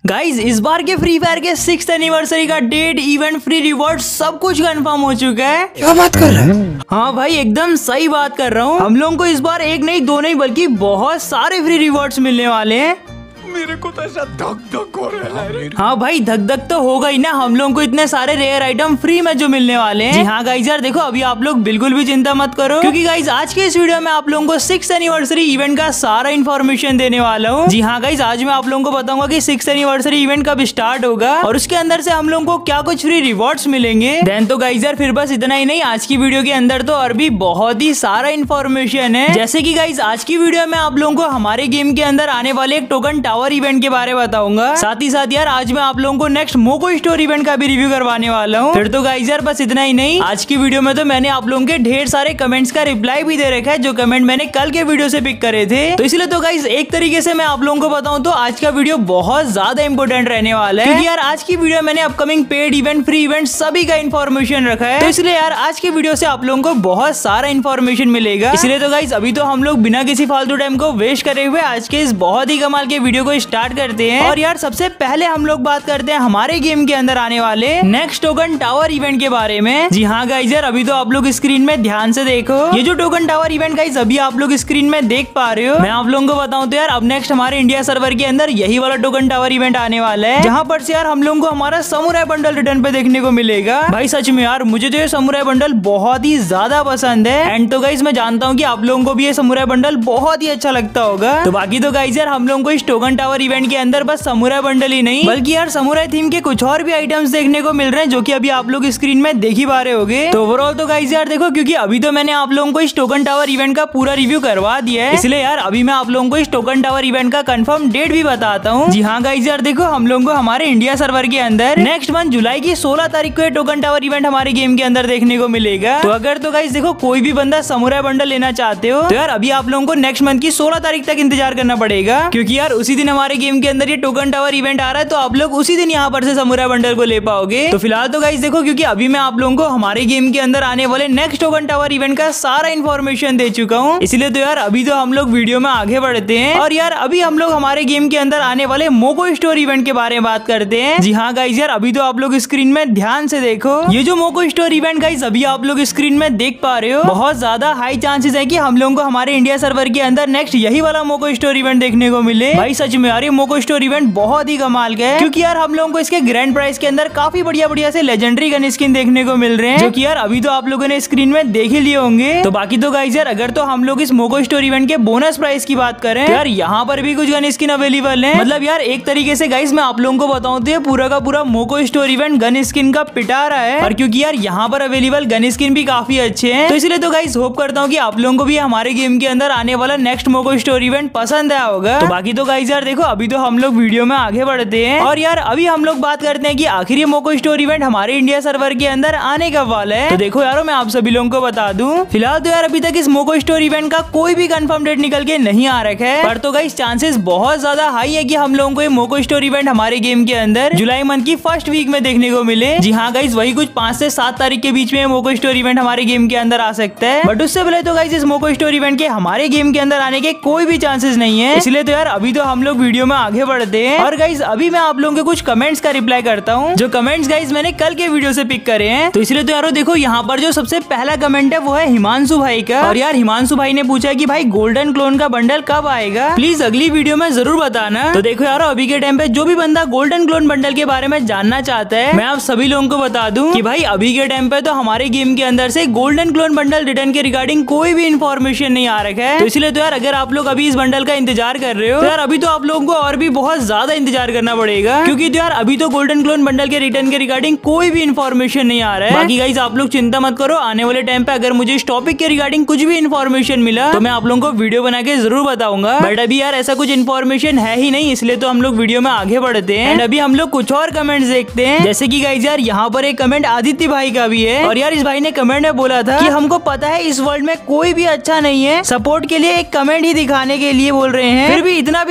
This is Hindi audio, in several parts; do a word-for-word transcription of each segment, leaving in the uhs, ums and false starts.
गाइज इस बार के फ्री फायर के सिक्स्थ एनिवर्सरी का डेट, इवेंट, फ्री रिवॉर्ड सब कुछ कंफर्म हो चुका है। क्या बात कर रहे हैं? हाँ भाई एकदम सही बात कर रहा हूँ। हम लोगों को इस बार एक नहीं दो नहीं बल्कि बहुत सारे फ्री रिवॉर्ड्स मिलने वाले हैं। मेरे को तो ऐसा धक धक हो रहा है। हाँ भाई धक धक तो होगा ही ना, हम लोगों को इतने सारे रेयर आइटम फ्री में जो मिलने वाले हैं। जी हाँ गाइज यार देखो, अभी आप लोग बिल्कुल भी चिंता मत करो, क्योंकि गाइज आज के इस वीडियो में आप लोगों को सिक्स एनिवर्सरी इवेंट का सारा इन्फॉर्मेशन देने वाला हूँ। जी हाँ गाइज, आज मैं आप लोगों को बताऊंगा कि सिक्स एनिवर्सरी इवेंट कब स्टार्ट होगा और उसके अंदर से हम लोगों को क्या कुछ फ्री रिवॉर्ड्स मिलेंगे। देन तो गाइज यार फिर बस इतना ही नहीं, आज की वीडियो के अंदर तो और भी बहुत ही सारा इन्फॉर्मेशन है। जैसे की गाइज आज की वीडियो में आप लोगों को हमारे गेम के अंदर आने वाले एक टोकन टावर इवेंट के बारे में बताऊंगा। साथ ही साथ यार आज मैं आप लोगों को नेक्स्ट मोको स्टोर इवेंट का भी रिव्यू करवाने वाला हूँ। फिर तो गाइस यार बस इतना ही नहीं, आज की वीडियो में तो मैंने आप लोगों के ढेर सारे कमेंट्स का रिप्लाई भी दे रखा है, जो कमेंट मैंने कल के वीडियो से पिक करे थे। तो इसलिए तो गाइस एक तरीके से मैं आप लोगों को बताऊं तो आज का वीडियो बहुत ज्यादा इंपॉर्टेंट रहने वाला है, क्योंकि यार आज की वीडियो मैंने upcoming paid event, free event सभी का इन्फॉर्मेशन रखा है। तो इसलिए यार आज की वीडियो से आप लोगों को बहुत सारा इन्फॉर्मेशन मिलेगा। इसलिए तो गाइस अभी तो हम लोग बिना किसी फालतू टाइम को वेस्ट करे हुए आज के इस बहुत ही कमाल के वीडियो को स्टार्ट करते हैं। और यार सबसे पहले हम लोग बात करते हैं हमारे गेम के अंदर आने वाले नेक्स्ट टोकन टावर इवेंट के बारे में। जी हाँ गाइज यार अभी तो आप लोग स्क्रीन में ध्यान से देखो, ये जो टोकन टावर इवेंट गाइज अभी आप लोग स्क्रीन में देख पा रहे हो, मैं आप लोगों को बताऊं तो यार अब नेक्स्ट हमारे इंडिया सर्वर के अंदर यही वाला टोकन टावर इवेंट आने वाला है, जहाँ पर से यार हम लोगों को हमारा समुराई बंडल रिटर्न पे देखने को मिलेगा। भाई सच में यार मुझे तो ये समुराई बंडल बहुत ही ज्यादा पसंद है। एंड तो गाइज मैं जानता हूँ कि आप लोगों को भी ये समुराई बंडल बहुत ही अच्छा लगता होगा। तो बाकी तो गाइज यार हम लोगों को इस टोकन टावर इवेंट के अंदर बस समुराई बंडल ही नहीं बल्कि यार समुराई थीम के कुछ और भी आइटम्स देखने को मिल रहे हैं, जो कि अभी आप लोग स्क्रीन में देख ही पा रहे होंगे। तो ओवरऑल तो गाइस यार देखो, क्योंकि अभी तो मैंने आप लोगों को इस टोकन टावर इवेंट का पूरा रिव्यू करवा दिया है, इसलिए यार अभी मैं आप लोगों को इस टोकन टावर इवेंट का कंफर्म डेट भी बताता हूँ। जी हाँ गाइस यार देखो, हम लोगों को हमारे इंडिया सर्वर के अंदर नेक्स्ट मंथ जुलाई की सोलह तारीख को ये टोकन टावर इवेंट हमारे गेम के अंदर देखने को मिलेगा। तो अगर तो गाइस देखो कोई भी बंदा समुराई बंडल लेना चाहते हो तो यार अभी आप लोगों को नेक्स्ट मंथ की सोलह तारीख तक इंतजार करना पड़ेगा, क्योंकि यार उसी दिन हमारे गेम के अंदर ये टोकन टावर इवेंट आ रहा है, तो आप लोग उसी दिन यहाँ पर से समुराई बंडल को ले पाओगे। तो फिलहाल तो गाइस देखो, क्योंकि अभी मैं आप लोगों को हमारे गेम के अंदर आने वाले नेक्स्ट टोकन टावर इवेंट का सारा इन्फॉर्मेशन दे चुका हूँ, इसलिए तो यार अभी तो हम लोग वीडियो में आगे बढ़ते हैं। और यार अभी हम लोग हमारे गेम के अंदर आने वाले मोको स्टोर इवेंट के बारे में बात करते हैं। जी हाँ गाइस यार अभी तो आप लोग स्क्रीन में ध्यान से देखो, ये जो मोको स्टोर इवेंट गाइस अभी आप लोग स्क्रीन में देख पा रहे हो, बहुत ज्यादा हाई चांसेस है कि हम लोगों को हमारे इंडिया सर्वर के अंदर नेक्स्ट यही वाला मोको स्टोर इवेंट देखने को मिले। भाई सच में यार ये मोको स्टोर इवेंट बहुत ही कमाल का है, क्योंकि यार हम लोगों को इसके ग्रैंड प्राइस के अंदर काफी बढ़िया बढ़िया से लेजेंडरी गन स्किन देखने को मिल रहे हैं, जो कि यार अभी तो आप लोगों ने स्क्रीन में देख ही लिए होंगे। तो बाकी तो गाइस यार अगर तो हम लोग इस मोको स्टोर इवेंट के बोनस प्राइस की बात करें तो यार यहाँ पर भी कुछ गन स्किन अवेलेबल है। मतलब यार एक तरीके से गाइस मैं आप लोगों को बताऊं तो ये पूरा का पूरा मोको स्टोर इवेंट गन स्किन का पिटा रहा है, और क्योंकि यार यहाँ पर अवेलेबल गन स्किन भी काफी अच्छे हैं, तो इसलिए तो गाइस होप करता हूँ कि आप लोगों को भी हमारे गेम के अंदर आने वाला नेक्स्ट मोको स्टोर इवेंट पसंद आया होगा। तो बाकी तो गाइस यार देखो, अभी तो हम लोग वीडियो में आगे बढ़ते हैं, और यार अभी हम लोग बात करते हैं कि आखिर ये मोको स्टोर इवेंट हमारे इंडिया सर्वर के अंदर आने कब वाला है। तो देखो यारो, मैं आप सभी लोगों को बता दूं, फिलहाल तो यार अभी तक इस मोको स्टोर इवेंट का कोई भी कंफर्म डेट निकल के नहीं आ रखा है, पर तो गाइस चांसेस बहुत ज्यादा हाई है कि हम लोगों को ये मोको स्टोर इवेंट हमारे गेम के अंदर जुलाई मंथ की फर्स्ट वीक में देखने को मिले। जी हाँ गाइस, वही कुछ पांच से सात तारीख के बीच में मोको स्टोर इवेंट हमारे गेम के अंदर आ सकता है, बट उससे पहले तो गाइस इस मोको स्टोर इवेंट के हमारे गेम के अंदर आने के कोई भी चांसेस नहीं है। इसलिए तो यार अभी तो हम लोग वीडियो में आगे बढ़ते हैं, और गाइस अभी मैं आप लोगों के कुछ कमेंट्स का रिप्लाई करता हूँ, जो कमेंट्स गाइस मैंने कल के वीडियो से पिक करे हैं। तो इसलिए तो यारो देखो, यहाँ पर जो सबसे पहला कमेंट है वो है हिमांशु भाई का, और यार हिमांशु भाई ने पूछा कि भाई गोल्डन क्लोन का बंडल कब आएगा, प्लीज अगली वीडियो में जरूर बताना। तो देखो यारो, अभी के टाइम पे जो भी बंदा गोल्डन क्लोन बंडल के बारे में जानना चाहता है, मैं आप सभी लोगों को बता दूं कि भाई अभी के टाइम पे तो हमारे गेम के अंदर से गोल्डन क्लोन बंडल रिटर्न के रिगार्डिंग कोई भी इन्फॉर्मेशन नहीं आ रखा है। तो इसलिए तो यार अगर आप लोग अभी इस बंडल का इंतजार कर रहे हो तो यार अभी तो आप लोगों को और भी बहुत ज्यादा इंतजार करना पड़ेगा, क्योंकि तो यार अभी तो गोल्डन क्लोन बंडल के रिटर्न के रिगार्डिंग कोई भी इन्फॉर्मेशन नहीं आ रहा है। बाकी गाइस आप लोग चिंता मत करो, आने वाले टाइम पे अगर मुझे इस टॉपिक के रिगार्डिंग कुछ भी इन्फॉर्मेशन मिला तो मैं आप लोगों को वीडियो बना के जरूर बताऊंगा, बट अभी यार ऐसा कुछ इन्फॉर्मेशन है ही नहीं, इसलिए तो हम लोग वीडियो में आगे बढ़ते हैं। एंड अभी हम लोग कुछ और कमेंट्स देखते हैं, जैसे कि गाइस यार यहाँ पर एक कमेंट आदित्य भाई का भी है, और यार इस भाई ने कमेंट में बोला था कि हमको पता है इस वर्ल्ड में कोई भी अच्छा नहीं है, सपोर्ट के लिए एक कमेंट ही दिखाने के लिए बोल रहे हैं, फिर भी इतना भी नहीं हुआ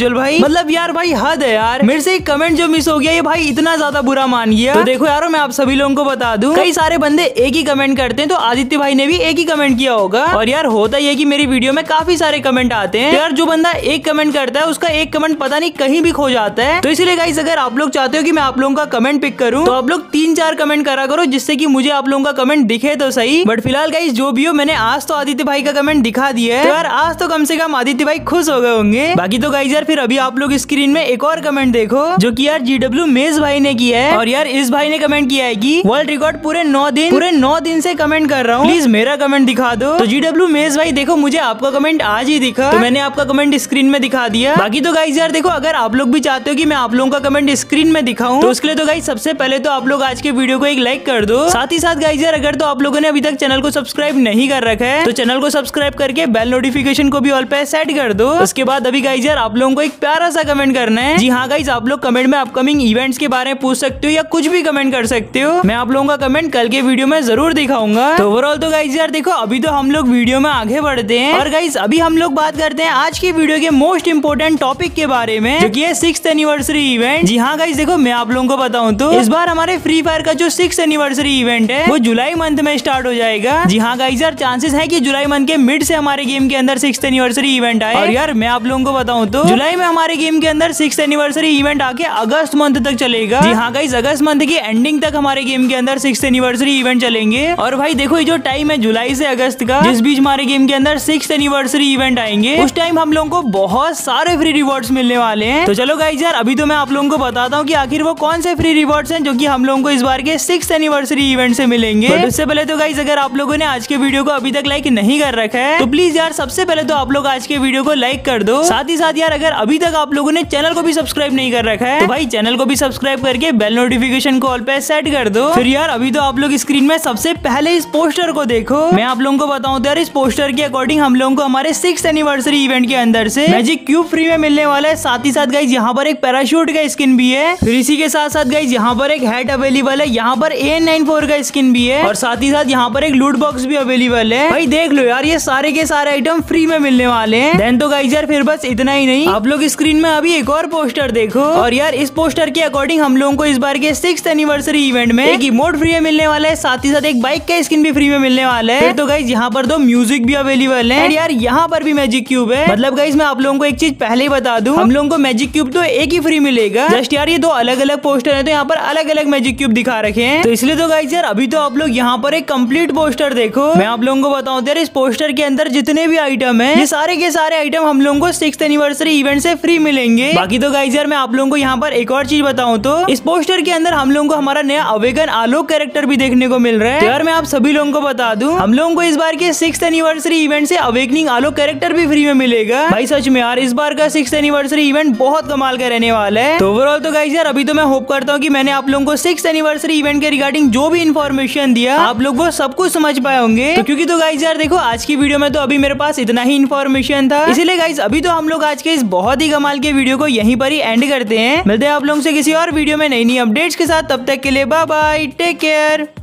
उज्जवल भाई, मतलब यार भाई हद है यार, मेरे से एक कमेंट जो मिस हो गया ये भाई इतना ज्यादा बुरा मान गया। तो देखो यारो मैं आप सभी लोगों को बता दूं, कई सारे बंदे एक ही कमेंट करते हैं, तो आदित्य भाई ने भी एक ही कमेंट किया होगा। और यार होता ये कि मेरी वीडियो में काफी सारे कमेंट आते हैं, तो यार जो बंदा एक कमेंट करता है उसका एक कमेंट पता नहीं कहीं भी खो जाता है। तो इसलिए गाइस अगर आप लोग चाहते हो कि मैं आप लोगों का कमेंट पिक करूं, तो आप लोग तीन चार कमेंट करा करो, जिससे कि मुझे आप लोगों का कमेंट दिखे तो सही। बट फिलहाल गाइस जो भी हो, मैंने आज तो आदित्य भाई का कमेंट दिखा दिया है, तो यार आज तो कम से कम आदित्य भाई खुश हो गए होंगे। बाकी तो गाइस यार फिर अभी आप लोग स्क्रीन में एक और कमेंट देखो, जो कि यार जी डब्ल्यू मेज भाई ने किया है। और यार इस भाई ने कमेंट किया है कि वर्ल्ड रिकॉर्ड पूरे नौ दिन पूरे नौ दिन से कमेंट कर रहा हूँ, प्लीज मेरा कमेंट दिखा दो। तो जी डब्ल्यू मेज भाई देखो मुझे आपका कमेंट आज ही दिखा, तो मैंने आपका कमेंट स्क्रीन में दिखा दिया। बाकी तो गाइस यार देखो अगर आप लोग भी चाहते हो कि मैं आप लोगों का कमेंट स्क्रीन में दिखाऊं, तो उसके लिए तो गाइस सबसे पहले तो आप लोग आज के वीडियो को एक लाइक कर दो। साथ ही साथ गाइस यार अगर तो आप लोगों ने अभी तक चैनल को सब्सक्राइब नहीं कर रखा है, तो चैनल को सब्सक्राइब करके बेल नोटिफिकेशन को भी ऑल पे सेट कर दो। उसके बाद अभी गाइस यार आप लोगों को एक प्यारा सा कमेंट करना है। जी हाँ गाइस, आप लोग कमेंट में अपकमिंग इवेंट्स के बारे में पूछ सकते हो या कुछ भी कमेंट कर सकते हो, मैं आप लोगों का कमेंट कल के वीडियो में जरूर दिखाऊंगा। तो ओवरऑल तो गाइस यार देखो अभी तो हम लोग वीडियो में आगे बढ़ते हैं, और गाइस अभी हम लोग बात करते हैं आज की वीडियो के मोस्ट इंपोर्टेंट टॉपिक के बारे में, जो कि है सिक्स्थ एनिवर्सरी इवेंट। जी हाँ गाइस देखो मैं आप लोगों को बताऊं तो इस बार हमारे फ्री फायर का जो सिक्स्थ एनिवर्सरी इवेंट है वो जुलाई मंथ में स्टार्ट हो जाएगा। जी हाँ गाइस यार चांसेस है कि जुलाई मंथ के मिड से हमारे गेम के अंदर सिक्स्थ एनिवर्सरी इवेंट आए। और यार मैं आप लोगों को बताऊं तो जुलाई में हमारे गेम के अंदर सिक्स्थ एनिवर्सरी इवेंट आके अगस्त मंथ तक चलेगा। जी हाँ गाइस अगस्त मंथ की एंडिंग तक हमारे गेम के अंदर सिक्स्थ एनिवर्सरी इवेंट चलेंगे। और भाई देखो ये जो टाइम है जुलाई से अगस्त का, जिस बीच हमारे गेम के अंदर सिक्स्थ एनिवर्सरी इवेंट आएंगे, उस टाइम हम लोगों को बहुत सारे फ्री रिवॉर्ड्स मिलने वाले हैं। तो चलो गाइस यार अभी तो मैं आप लोगों को बताता हूँ कि आखिर वो कौन से फ्री रिवॉर्ड्स हैं जो कि हम लोगों को इस बार के सिक्स्थ एनिवर्सरी इवेंट से मिलेंगे। बट उससे पहले तो गाइस अगर आप लोगों ने आज के वीडियो को अभी तक लाइक नहीं कर रखा है, तो प्लीज यार सबसे पहले तो आप लोग आज के वीडियो को लाइक कर दो। साथ ही साथ यार अगर अभी तक आप लोगों ने चैनल को भी सब्सक्राइब नहीं कर रखा है, तो भाई चैनल को भी सब्सक्राइब करके बेल नोटिफिकेशन को ऑल पे सेट कर दो। फिर यार अभी तो आप लोग स्क्रीन में सबसे पहले इस पोस्टर को देखो। मैं आप लोगों को बताऊं तो यार इस पोस्टर के अकॉर्डिंग हम लोगों को हमारे सिक्स्थ एनिवर्सरी इवेंट के अंदर से मैजिक क्यूब फ्री में मिलने वाला है। साथ ही साथ गाइस यहाँ पर एक पैराशूट का स्किन भी है। फिर इसी के साथ साथ गाइस यहाँ पर एक हैट अवेलेबल है, यहाँ पर ए एन नाइन फोर का स्किन भी है, और साथ ही साथ यहाँ पर एक लूट बॉक्स भी अवेलेबल है। भाई देख लो यार ये सारे के सारे आइटम फ्री में मिलने वाले हैं। देन तो गाइस यार फिर बस इतना ही नहीं, आप लोग स्क्रीन में अभी एक और पोस्टर देखो। और यार इस पोस्टर के अकॉर्डिंग हम लोगों को इस बार के सिक्स्थ एनिवर्सरी इवेंट में एक इमोट फ्री में मिलने वाला है, साथ ही साथ एक बाइक का स्किन भी फ्री में मिलने वाला है। फिर तो गाइस यहाँ पर दो म्यूजिक भी अवेलेबल है, और यार यहाँ पर भी मैजिक क्यूब है। मतलब गाइस मैं आप लोगों को एक चीज पहले ही बता दूं, हम लोगों को मैजिक क्यूब तो एक ही फ्री मिलेगा। जस्ट यार ये दो अलग अलग पोस्टर है, तो यहाँ पर अलग अलग मैजिक क्यूब दिखा रखे हैं। तो इसलिए तो गाइस यार अभी तो आप लोग यहाँ पर एक कंप्लीट पोस्टर देखो। मैं आप लोगों को बताऊं यार इस पोस्टर के अंदर जितने भी आइटम है, ये सारे के सारे आइटम हम लोगों को सिक्स्थ एनिवर्सरी इवेंट से फ्री मिलेंगे। बाकी तो गाइस यार मैं आप लोगों को यहाँ पर एक और चीज बताऊं तो इस पोस्टर के अंदर हम लोगों को हमारा नया अवेगन आलोक कैरेक्टर भी देखने को मिल रहा है। तो यार मैं आप सभी लोगों को बता दूं हम लोगों को इस बार के सिक्स्थ एनिवर्सरी इवेंट से अवेकनिंग आलोक कैरेक्टर भी फ्री में मिलेगा। भाई सच में यार इस बार का सिक्स्थ एनिवर्सरी इवेंट बहुत कमाल का रहने वाला है। तो ओवरऑल तो गाइस यार अभी तो मैं होप करता हूँ कि मैंने आप लोगों को सिक्स्थ एनिवर्सरी इवेंट के रिगार्डिंग जो भी इन्फॉर्मेशन दिया आप लोग वो सब कुछ समझ पाए होंगे। तो क्योंकि तो गाइस यार देखो आज की वीडियो में तो अभी मेरे पास इतना ही इन्फॉर्मेशन था, इसीलिए गाइस अभी तो हम लोग आज के इस बहुत ही कमाल के वीडियो को यहीं पर ही एंड करते हैं। मिलते हैं आप लोगों से किसी और वीडियो में नई नई अपडेट्स के साथ, तब तक के लिए बाय बाय, टेक केयर।